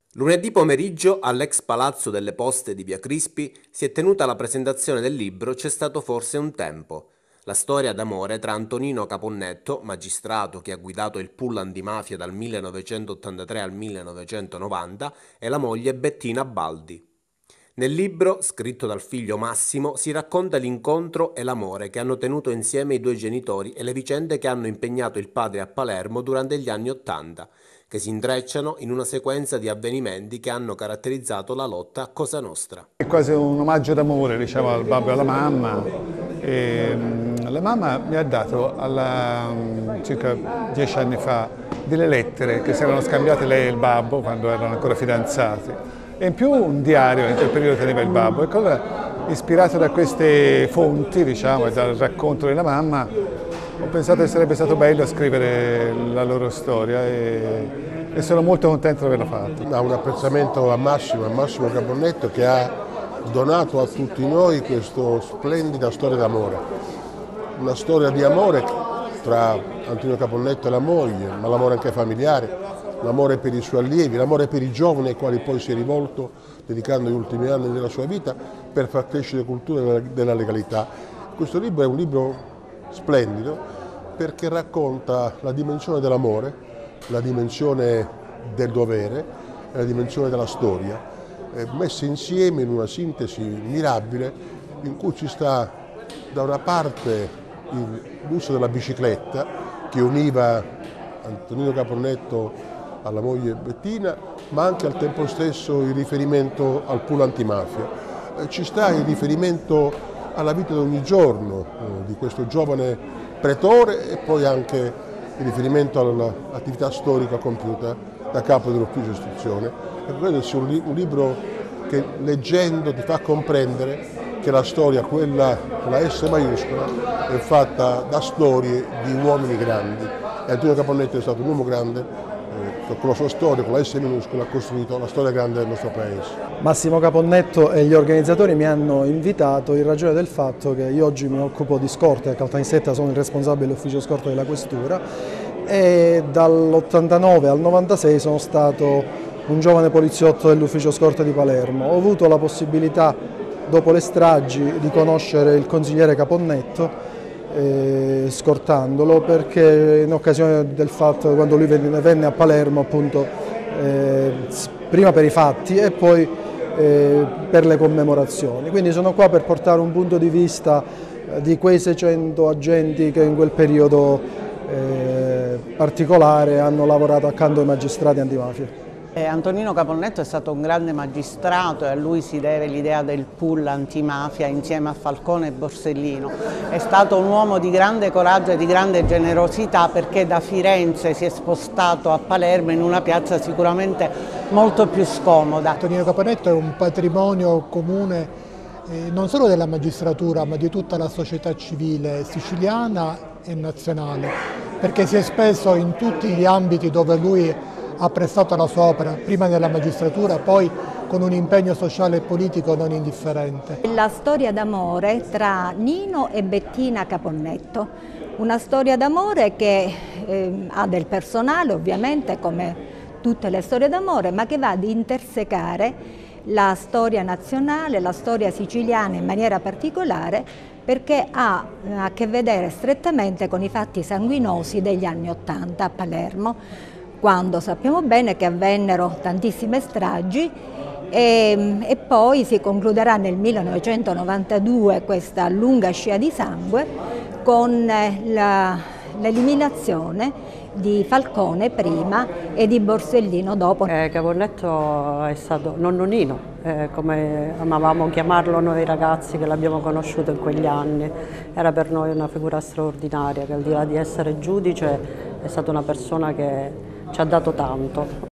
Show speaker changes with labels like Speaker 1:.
Speaker 1: Lunedì pomeriggio all'ex Palazzo delle Poste di Via Crispi si è tenuta la presentazione del libro C'è stato forse un tempo. La storia d'amore tra Antonino Caponnetto, magistrato che ha guidato il pool antimafia dal 1983 al 1990, e la moglie Bettina Baldi. Nel libro, scritto dal figlio Massimo, si racconta l'incontro e l'amore che hanno tenuto insieme i due genitori e le vicende che hanno impegnato il padre a Palermo durante gli anni Ottanta, che si intrecciano in una sequenza di avvenimenti che hanno caratterizzato la lotta a Cosa Nostra.
Speaker 2: È quasi un omaggio d'amore, diciamo, al babbo e alla mamma. La mamma mi ha dato circa 10 anni fa delle lettere che si erano scambiate lei e il babbo quando erano ancora fidanzati, e in più un diario che in quel periodo teneva il babbo. E allora, ispirato da queste fonti, diciamo, e dal racconto della mamma, ho pensato che sarebbe stato bello scrivere la loro storia e sono molto contento di averla fatta.
Speaker 3: Ha un apprezzamento a Massimo Caponnetto, che ha donato a tutti noi questa splendida storia d'amore. Una storia di amore tra Antonino Caponnetto e la moglie, ma l'amore anche familiare, l'amore per i suoi allievi, l'amore per i giovani ai quali poi si è rivolto dedicando gli ultimi anni della sua vita per far crescere la cultura della legalità. Questo libro è un libro splendido perché racconta la dimensione dell'amore, la dimensione del dovere e la dimensione della storia, messe insieme in una sintesi mirabile in cui ci sta da una parte l'uso della bicicletta che univa Antonino Caponnetto alla moglie Bettina, ma anche al tempo stesso il riferimento al pool antimafia. Ci sta il riferimento alla vita di ogni giorno di questo giovane pretore e poi anche il riferimento all'attività storica compiuta da capo dell'ufficio istruzione. E credo sia un libro che leggendo ti fa comprendere che la storia, quella con la S maiuscola, è fatta da storie di uomini grandi. E Antonino Caponnetto è stato un uomo grande, con la sua storia, con la S minuscola, ha costruito la storia grande del nostro paese.
Speaker 4: Massimo Caponnetto e gli organizzatori mi hanno invitato in ragione del fatto che io oggi mi occupo di scorte, a Caltanissetta sono il responsabile dell'ufficio scorta della Questura, e dall'89 al 96 sono stato un giovane poliziotto dell'ufficio scorta di Palermo. Ho avuto la possibilità, dopo le stragi, di conoscere il consigliere Caponnetto, scortandolo, perché in occasione del fatto, quando lui venne a Palermo, appunto, prima per i fatti e poi per le commemorazioni. Quindi sono qua per portare un punto di vista di quei 600 agenti che in quel periodo particolare hanno lavorato accanto ai magistrati antimafia.
Speaker 5: Antonino Caponnetto è stato un grande magistrato e a lui si deve l'idea del pool antimafia insieme a Falcone e Borsellino. È stato un uomo di grande coraggio e di grande generosità, perché da Firenze si è spostato a Palermo in una piazza sicuramente molto più scomoda.
Speaker 6: Antonino Caponnetto è un patrimonio comune non solo della magistratura, ma di tutta la società civile siciliana e nazionale, perché si è speso in tutti gli ambiti dove lui ha prestato la sua opera, prima nella magistratura, poi con un impegno sociale e politico non indifferente.
Speaker 7: La storia d'amore tra Nino e Bettina Caponnetto, una storia d'amore che ha del personale ovviamente come tutte le storie d'amore, ma che va ad intersecare la storia nazionale, la storia siciliana in maniera particolare, perché ha a che vedere strettamente con i fatti sanguinosi degli anni Ottanta a Palermo, quando sappiamo bene che avvennero tantissime stragi e poi si concluderà nel 1992 questa lunga scia di sangue con l'eliminazione di Falcone prima e di Borsellino dopo.
Speaker 8: Caponnetto è stato nonno Nino, come amavamo chiamarlo noi ragazzi che l'abbiamo conosciuto in quegli anni. Era per noi una figura straordinaria, che al di là di essere giudice è stata una persona che ci ha dato tanto.